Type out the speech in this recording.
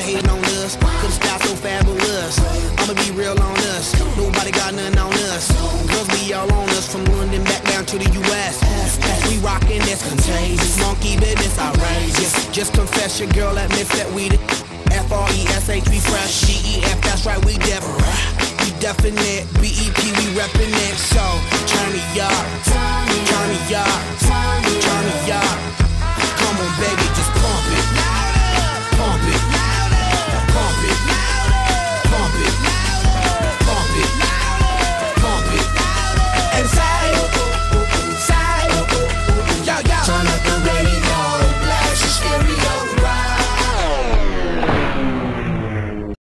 hating on us. Cause the style so fabulous. I'ma be real on us. Nobody got nothing on us. Girls be all on us from London back down to the US. We rockin' this contagious. Monkey business outrageous. Just confess your girl admits that we the F-R-E-S-H, we fresh. G-E-F, that's right, we definite. We definite. B-E-P, we reppin' it. So, turn me up. Turn me up. Turn me up. Come on, baby, just